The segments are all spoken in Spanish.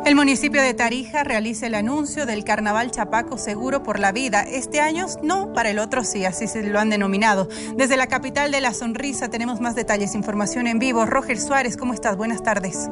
El municipio de Tarija realiza el anuncio del Carnaval Chapaco Seguro por la Vida. Este año no, para el otro sí, así se lo han denominado. Desde la capital de la sonrisa tenemos más detalles, información en vivo. Roger Suárez, ¿cómo estás? Buenas tardes.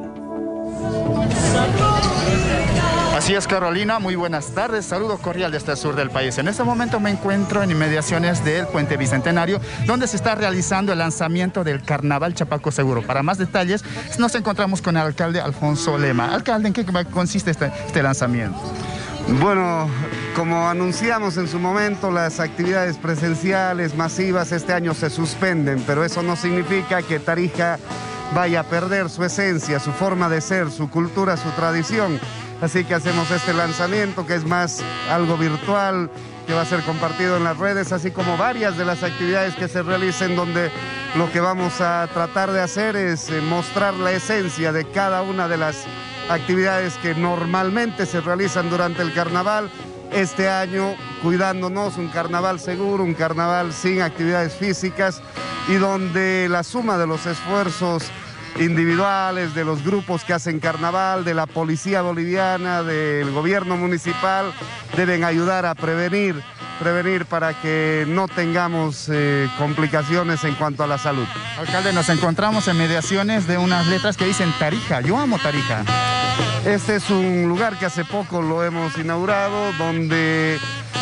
Así es, Carolina, muy buenas tardes, saludo cordial desde el sur del país. En este momento me encuentro en inmediaciones del Puente Bicentenario, donde se está realizando el lanzamiento del Carnaval Chapaco Seguro. Para más detalles, nos encontramos con el alcalde Alfonso Lema. Alcalde, ¿en qué consiste este lanzamiento? Bueno, como anunciamos en su momento, las actividades presenciales masivas este año se suspenden, pero eso no significa que Tarija vaya a perder su esencia, su forma de ser, su cultura, su tradición. Así que hacemos este lanzamiento que es más algo virtual, que va a ser compartido en las redes, así como varias de las actividades que se realicen, donde lo que vamos a tratar de hacer es mostrar la esencia de cada una de las actividades que normalmente se realizan durante el carnaval. Este año cuidándonos, un carnaval seguro, un carnaval sin actividades físicas y donde la suma de los esfuerzos individuales, de los grupos que hacen carnaval, de la policía boliviana, del gobierno municipal, deben ayudar a prevenir para que no tengamos complicaciones en cuanto a la salud. Alcalde, nos encontramos en mediaciones de unas letras que dicen Tarija, yo amo Tarija. Este es un lugar que hace poco lo hemos inaugurado, donde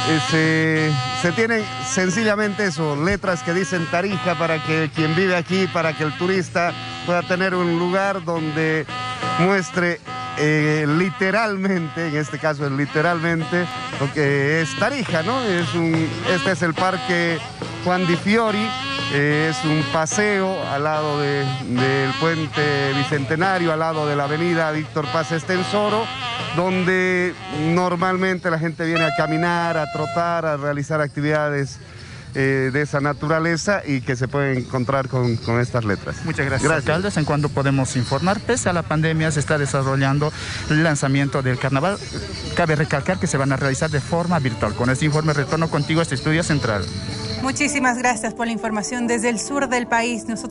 se tienen sencillamente eso, letras que dicen Tarija para que quien vive aquí, para que el turista pueda tener un lugar donde muestre literalmente, en este caso es literalmente, lo que es Tarija, ¿no? Este es el Parque Juan Di Fiori, es un paseo al lado del Puente Bicentenario, al lado de la avenida Víctor Paz Estensoro, donde normalmente la gente viene a caminar, a trotar, a realizar actividades de esa naturaleza y que se pueden encontrar con estas letras. Muchas gracias, alcaldes. ¿En cuándo podemos informar? Pese a la pandemia se está desarrollando el lanzamiento del carnaval. Cabe recalcar que se van a realizar de forma virtual. Con este informe retorno contigo a este estudio central. Muchísimas gracias por la información desde el sur del país.